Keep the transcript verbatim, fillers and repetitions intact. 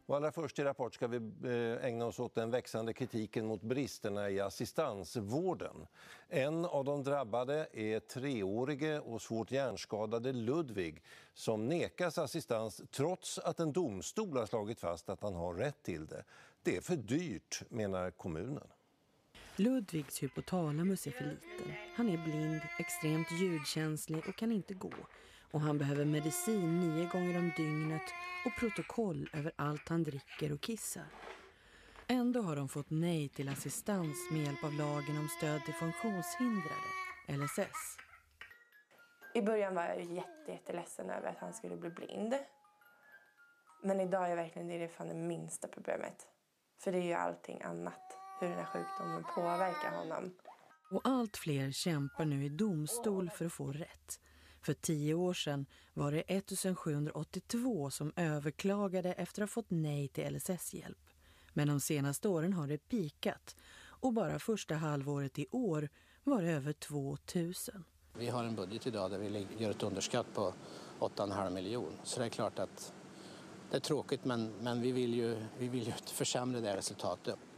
Och allra först i Rapport ska vi ägna oss åt den växande kritiken mot bristerna i assistansvården. En av de drabbade är treårige och svårt hjärnskadade Ludvig som nekas assistans trots att en domstol har slagit fast att han har rätt till det. Det är för dyrt, menar kommunen. Ludvigs hypotalamus är för liten. Han är blind, extremt ljudkänslig och kan inte gå. Och han behöver medicin nio gånger om dygnet och protokoll över allt han dricker och kissar. Ändå har de fått nej till assistans med hjälp av lagen om stöd till funktionshindrade, L S S. I början var jag jätte, jätteledsen över att han skulle bli blind. Men idag är verkligen det, det fan det minsta problemet. För det är ju allting annat. Hur den här sjukdomen påverkar honom. Och allt fler kämpar nu i domstol för att få rätt. För tio år sedan var det ettusen sjuhundraåttiotvå som överklagade efter att ha fått nej till L S S-hjälp. Men de senaste åren har det pikat. Och bara första halvåret i år var det över tvåtusen. Vi har en budget idag där vi gör ett underskatt på åtta komma fem miljoner. Så det är klart att det är tråkigt, men, men vi vill ju, vi vill ju inte försämra det resultatet.